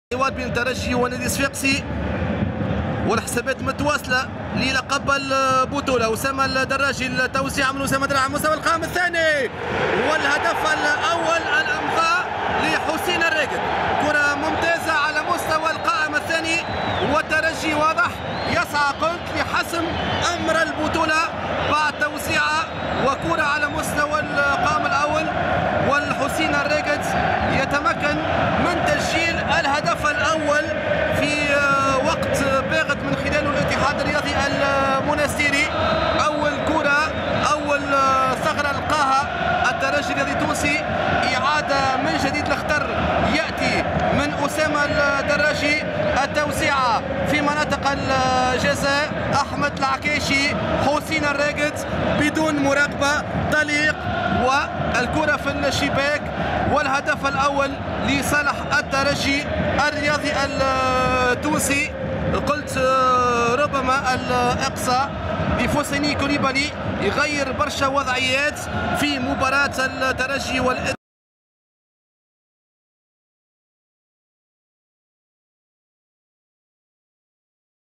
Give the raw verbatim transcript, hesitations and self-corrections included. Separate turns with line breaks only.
حوار بين الترجي ونادي الصفاقسي والحسابات متواصله للقب البطوله. اسامه الدراجي التوسيع من اسامه الدراجي على مستوى القائم الثاني والهدف الاول الامضاء لحسين الراقد. كره ممتازه على مستوى القائم الثاني والترجي واضح يسعى قلت لحسم امر البطوله بعد توسيعه وكره على مستوى القائم الاول، والحسين الراقد يتمكن من تسجيل الهدف الاول في وقت باغت من خلال الاتحاد الرياضي المنستيري. اول كره اول ثغره لقاها الترجي الرياضي التونسي، اعاده من جديد للخطر ياتي من اسامه الدراجي، التوسيعه في مناطق الجزاء احمد العكاشي حسين الراقد بدون مراقبه طليق والكره في الشباك والهدف الاول لصالح الترجي الرياضي التونسي. قلت ربما الاقصاء لفوسيني كوليبالي يغير برشا وضعيات في مباراه الترجي والاتحاد.